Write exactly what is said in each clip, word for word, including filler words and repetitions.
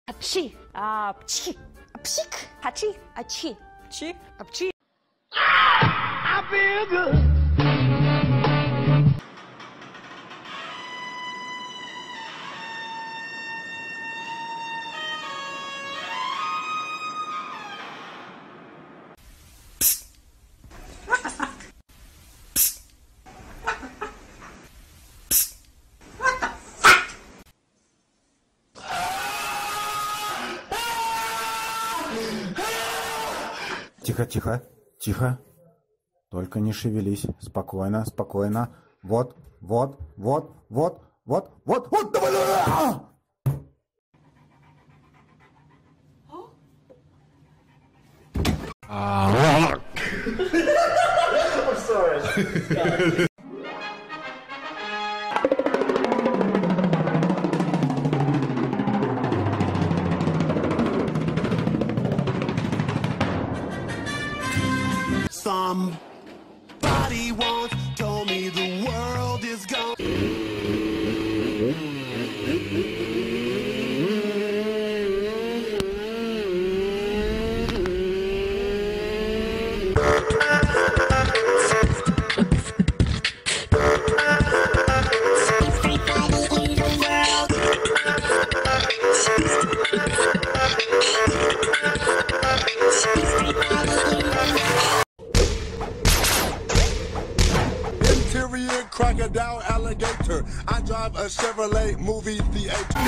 Apchi. Apchi. Apchik. Hachi. Achi. Chi. Apchi. I feel good. Тихо, тихо, тихо. Только не шевелись. Спокойно, спокойно. Вот, вот, вот, вот, вот, вот, вот. Давай, давай. I'm sorry. Somebody once told me the world is gone. Crocodile alligator. I drive a Chevrolet movie theater.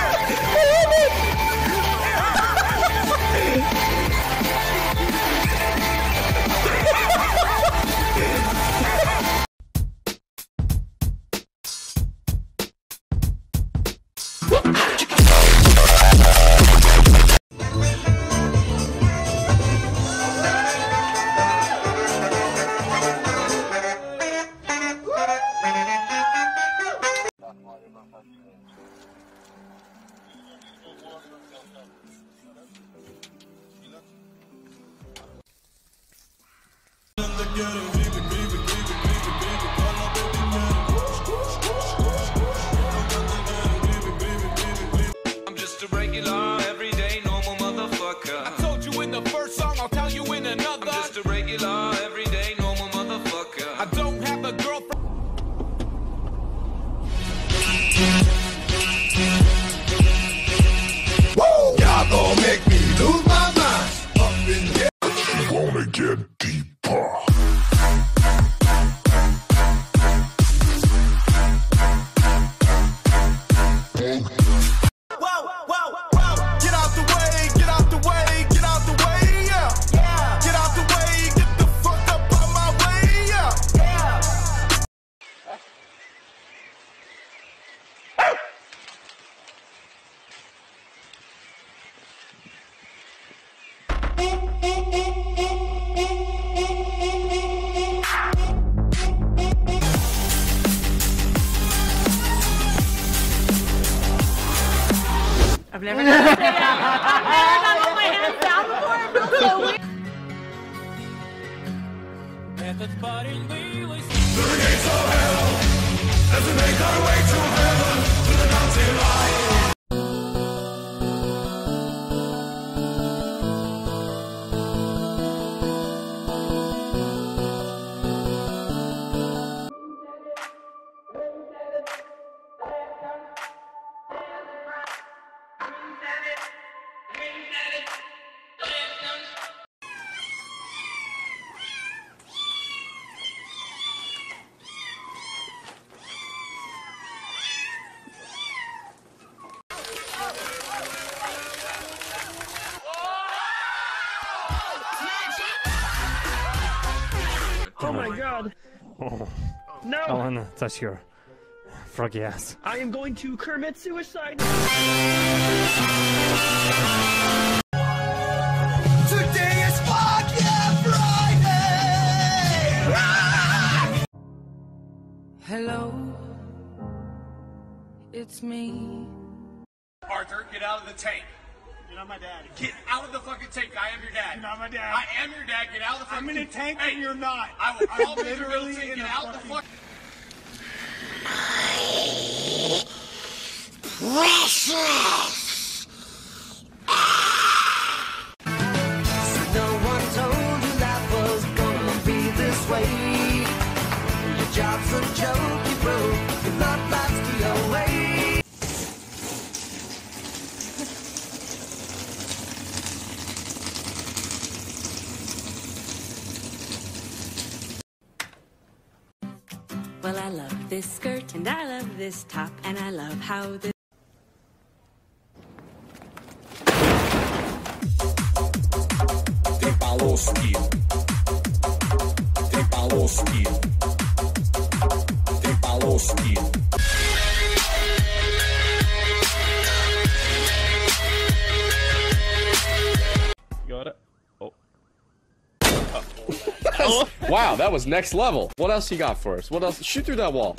I'm just a regular, everyday, normal motherfucker. I told you in the first song, I'll tell you in another. I'm just a regular, everyday, normal motherfucker. I don't have a girlfriend. Whoa! Y'all gon' make me lose my mind. Up in here. You wanna get deeper. I've never done that. I've never done my hands down before. It feels so weird. To the gates of hell, as we make our way to heaven, to the mountain light. Oh my god! Oh, No! I wanna touch your froggy ass. I am going to commit suicide! Today is Fuck Yeah Friday! Hello, it's me. Arthur, get out of the tank. You're not my dad. Get out of the fucking tank. I am your dad. You're not my dad. I am your dad. Get out of the fucking I'm in a tank Hey, and you're not. I will call I'm Mister literally Middleton. in Get a out the fucking- fuck. Precious! Well, I love this skirt, and I love this top, and I love how the Три полоски. Три полоски. Три полоски. Got it. Oh. Oh. Wow, that was next level. What else you got for us? What else? Shoot through that wall.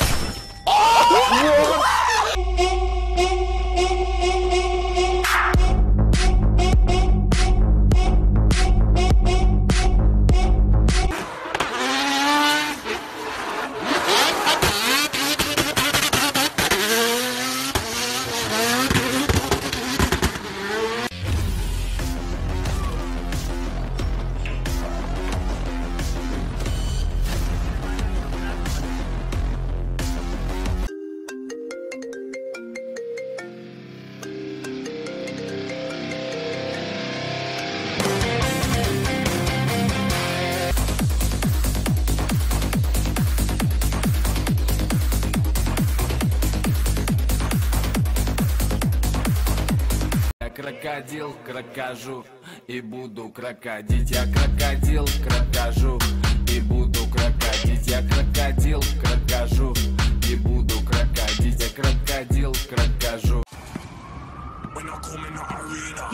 Крокодил, крокожу и буду крокодить. Я крокодил, крокожу и буду крокодить. Я крокодил, крокожу и буду крокодить. Я крокодил, крокожу. When I come in the arena.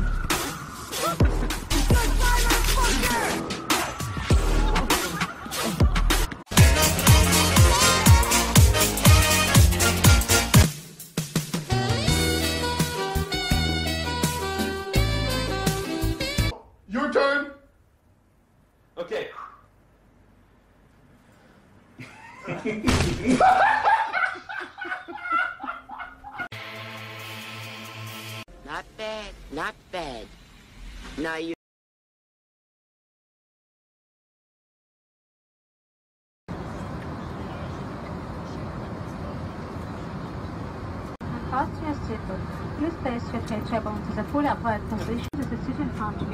Your turn. Okay. Not bad, not bad. Now you. Austria's Zipper. Use space your train travel into the full upright position with the decision found to be.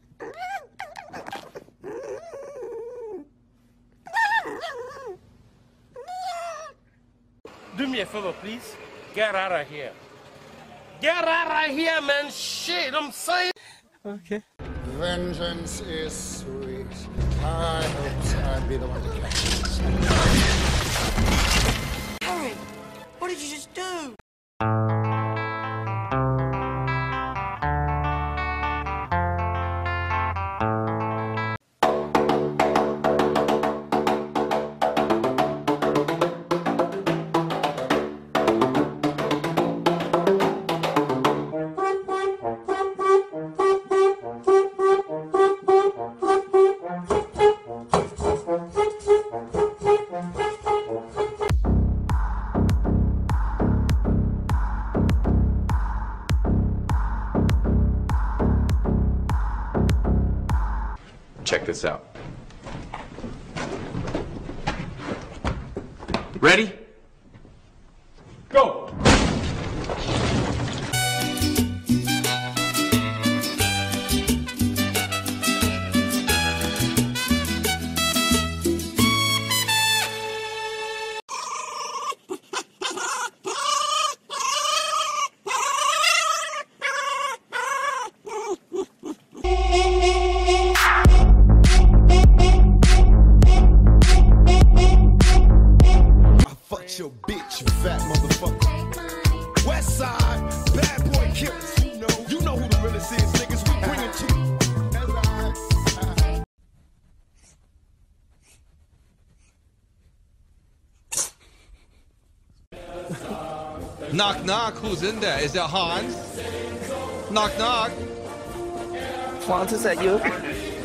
Do me a favor, please. Get out of here. Get out of here, man. Shit, I'm saying. Okay. Vengeance is sweet. I hope I'd be the one to catch it. Harry, what did you just do? Check this out. Ready? Go! Your bitch, you fat motherfucker. West side, bad boy killers. You know, you know who the realest is, niggas. We bring it to you. Knock knock, who's in there? Is that Hans? Knock knock. Hans, is that you?